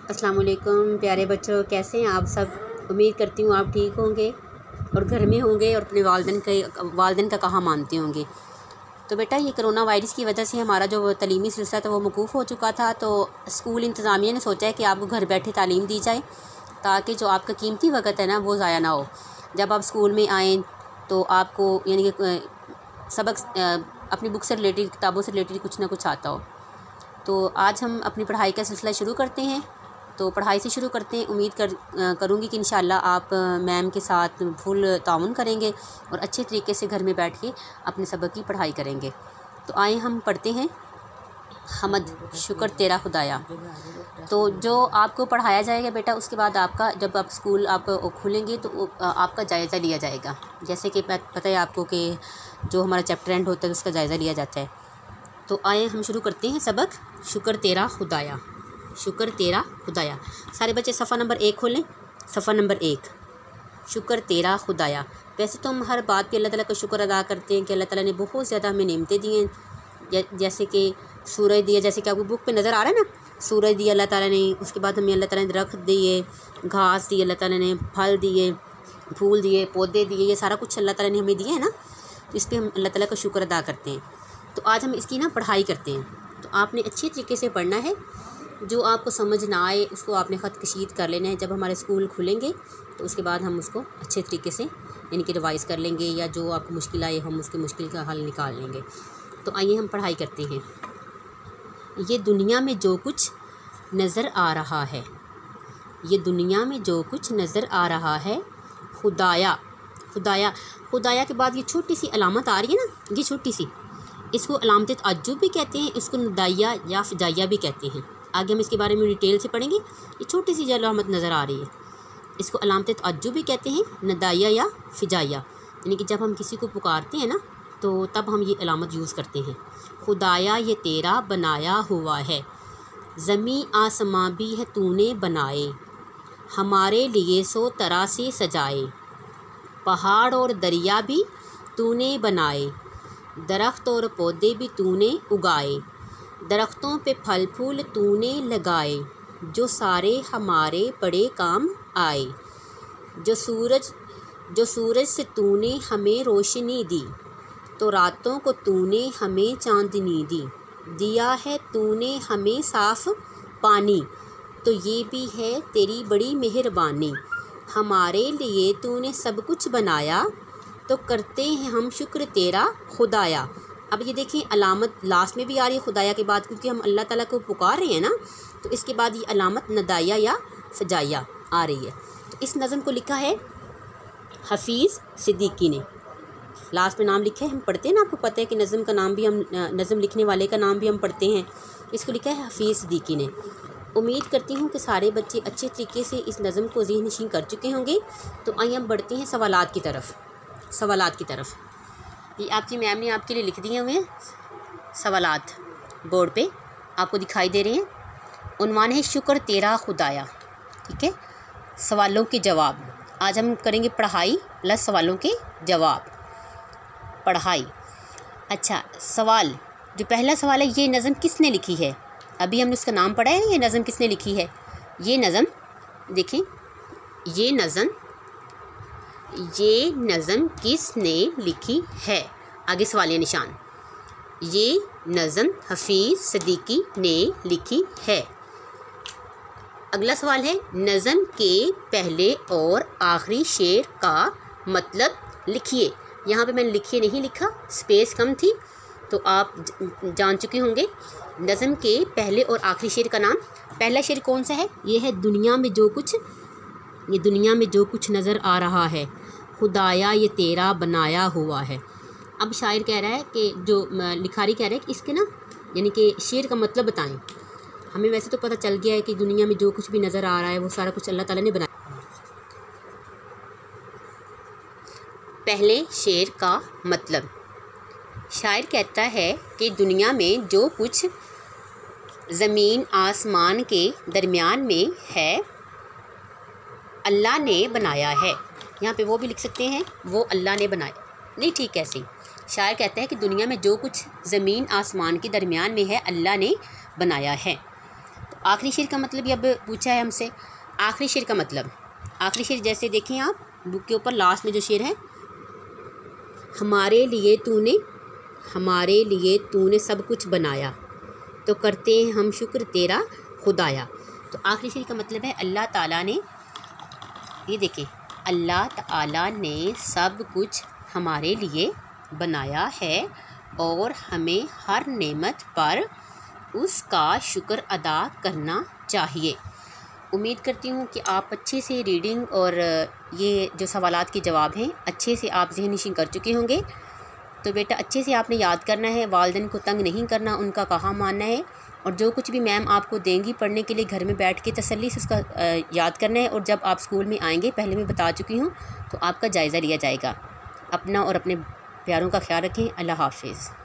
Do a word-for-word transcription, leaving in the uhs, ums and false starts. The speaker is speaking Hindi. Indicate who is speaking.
Speaker 1: अस्सलाम वालेकुम प्यारे बच्चों, कैसे हैं आप सब। उम्मीद करती हूँ आप ठीक होंगे और घर में होंगे और अपने वालिदैन का वालिदैन का कहा मानते होंगे। तो बेटा, ये कोरोना वायरस की वजह से हमारा जो तलीमी सिलसिला था वो मौकूफ़ हो चुका था। तो स्कूल इंतज़ामिया ने सोचा है कि आपको घर बैठे तालीम दी जाए, ताकि जो आपका कीमती वक्त है ना वो ज़ाया ना हो। जब आप स्कूल में आएँ तो आपको यानी कि सबक अपनी बुक से रिलेटेड, किताबों से रिलेटेड कुछ ना कुछ आता हो। तो आज हम अपनी पढ़ाई का सिलसिला शुरू करते हैं। तो पढ़ाई से शुरू करते हैं। उम्मीद कर करूँगी कि इंशाल्लाह आप मैम के साथ फुल ताउन करेंगे और अच्छे तरीके से घर में बैठ के अपने सबक की पढ़ाई करेंगे। तो आए हम पढ़ते हैं। हमद शुक्र तेरा खुदाया। तो जो आपको पढ़ाया जाएगा बेटा, उसके बाद आपका जब आप स्कूल आप खुलेंगे तो आपका जायज़ा लिया जाएगा। जैसे कि पता है आपको कि जो हमारा चैप्टर एंड होता है उसका जायज़ा लिया जाता है। तो आए हम शुरू करते हैं सबक। शुक्र तेरा खुदाया, शुक्र तेरा खुदाया। सारे बच्चे सफ़ा नंबर एक खोलें। सफ़ा नंबर एक, शुक्र तेरा खुदाया। वैसे तो हम हर बात पे अल्लाह ताला का शुक्र अदा करते हैं कि अल्लाह ताला ने बहुत ज़्यादा हमें नेमतें दी हैं। जैसे कि सूरज दिया, जैसे कि आपको बुक पे नज़र आ रहा है ना, सूरज दिया अल्लाह ताला ने। उसके बाद हमें अल्लाह ताला ने दरख्त दिए, घास दी अल्लाह ताला ने, फल दिए, फूल दिए, पौधे दिए, ये सारा कुछ अल्लाह ताला ने हमें दिया है ना। तो इस पर हम अल्लाह ताला का शुक्र अदा करते हैं। तो आज हम इसकी ना पढ़ाई करते हैं। तो आपने अच्छे तरीके से पढ़ना है। जो आपको समझ ना आए उसको आपने ख़त कशीद कर लेना है। जब हमारे स्कूल खुलेंगे तो उसके बाद हम उसको अच्छे तरीके से यानी कि रिवाइज़ कर लेंगे, या जो आपको मुश्किल आए हम उसकी मुश्किल का हल निकाल लेंगे। तो आइए हम पढ़ाई करते हैं। ये दुनिया में जो कुछ नज़र आ रहा है, ये दुनिया में जो कुछ नज़र आ रहा है, खुदाया। खुदाया खुदाया के बाद ये छोटी सी अलामत आ रही है ना, ये छोटी सी, इसको अलामत तअज्जुब भी कहते हैं, इसको नदाया या फिजाइया भी कहते हैं। आगे हम इसके बारे में डिटेल से पढ़ेंगे। ये छोटी सी जो अलामत नज़र आ रही है इसको अलामत तअज्जुब भी कहते हैं, नदाया या फिजाइया। यानी कि जब हम किसी को पुकारते हैं ना तो तब हम ये अलामत यूज़ करते हैं। खुदाया ये तेरा बनाया हुआ है, ज़मी आसमां भी है तूने बनाए, हमारे लिए सौ तरह से सजाए, पहाड़ और दरिया भी तूने बनाए, दरख्त और पौधे भी तूने उगाए, दरख्तों पे फल फूल तूने लगाए, जो सारे हमारे बड़े काम आए, जो सूरज जो सूरज से तूने हमें रोशनी दी, तो रातों को तूने हमें चांदनी दी, दिया है तूने हमें साफ़ पानी, तो ये भी है तेरी बड़ी मेहरबानी, हमारे लिए तूने सब कुछ बनाया, तो करते हैं हम शुक्र तेरा खुदाया। अब ये देखें, अलामत लास्ट में भी आ रही है खुदाया के बाद, क्योंकि हम अल्लाह ताला को पुकार रहे हैं ना, तो इसके बाद ये अलामत नदाया या फजाइया आ रही है। तो इस नज़म को लिखा है हफीज़ सिद्दीकी ने। लास्ट में नाम लिखा है, हम पढ़ते हैं ना, आपको पता है कि नज़म का नाम भी हम नज़म लिखने वाले का नाम भी हम पढ़ते हैं। इसको लिखा है हफीज़ सिद्दीकी ने। उम्मीद करती हूँ कि सारे बच्चे अच्छे तरीके से इस नज़म को ज़हन नशीन कर चुके होंगे। तो आइए हम बढ़ते हैं सवालात की तरफ। सवालात की तरफ ये आपकी मैम ने आपके लिए लिख दिए हुए हैं सवालात, बोर्ड पे आपको दिखाई दे रहे हैं। उन्वान है शुक्र तेरा खुदाया। ठीक है, सवालों के जवाब। आज हम करेंगे पढ़ाई प्लस सवालों के जवाब। पढ़ाई। अच्छा, सवाल जो पहला सवाल है, ये नज़म किसने लिखी है? अभी हमने उसका नाम पढ़ा है। ये नज़म किसने लिखी है? ये नज़म देखें, ये नज़म ये नज़म किसने लिखी है? आगे सवालिया निशान। ये नज़म हफीज़ सिद्दीकी ने लिखी है। अगला सवाल है, नज़म के पहले और आखिरी शेर का मतलब लिखिए। यहाँ पे मैंने लिखिए नहीं लिखा, स्पेस कम थी, तो आप जान चुके होंगे। नज़म के पहले और आखिरी शेर का नाम, पहला शेर कौन सा है? ये है दुनिया में जो कुछ ये दुनिया में जो कुछ नज़र आ रहा है, खुदाया ये तेरा बनाया हुआ है। अब शायर कह रहा है कि जो लिखारी कह रहा है कि इसके ना यानी कि शेर का मतलब बताएं। हमें वैसे तो पता चल गया है कि दुनिया में जो कुछ भी नज़र आ रहा है वो सारा कुछ अल्लाह ताला ने बनाया। पहले शेर का मतलब, शायर कहता है कि दुनिया में जो कुछ ज़मीन आसमान के दरमियान में है, अल्लाह ने बनाया है। यहाँ पे वो भी लिख सकते हैं, वो अल्लाह ने बनाया। नहीं, ठीक ऐसे शायर कहता है कि दुनिया में जो कुछ ज़मीन आसमान के दरमियान में है, अल्लाह ने बनाया है। तो आखिरी शेर का मतलब ये अब पूछा है हमसे। आखिरी शेर का मतलब, आखिरी शेर जैसे देखें आप बुक के ऊपर लास्ट में जो शेर है, हमारे लिए तूने हमारे लिए तूने सब कुछ बनाया, तो करते हैं हम शुक्र तेरा खुदाया। तो आखिरी शेर का मतलब है अल्लाह ताला ने, ये देखें, अल्लाह ताला ने सब कुछ हमारे लिए बनाया है और हमें हर नेमत पर उसका शुक्र अदा करना चाहिए। उम्मीद करती हूँ कि आप अच्छे से रीडिंग और ये जो सवालात के जवाब हैं अच्छे से आप ज़हन-नशीं कर चुके होंगे। तो बेटा अच्छे से आपने याद करना है, वालिदैन को तंग नहीं करना, उनका कहा मानना है, और जो कुछ भी मैम आपको देंगी पढ़ने के लिए घर में बैठ के तसल्ली से उसका याद करना है। और जब आप स्कूल में आएंगे, पहले मैं बता चुकी हूँ, तो आपका जायज़ा लिया जाएगा। अपना और अपने प्यारों का ख्याल रखें। अल्लाह हाफिज़।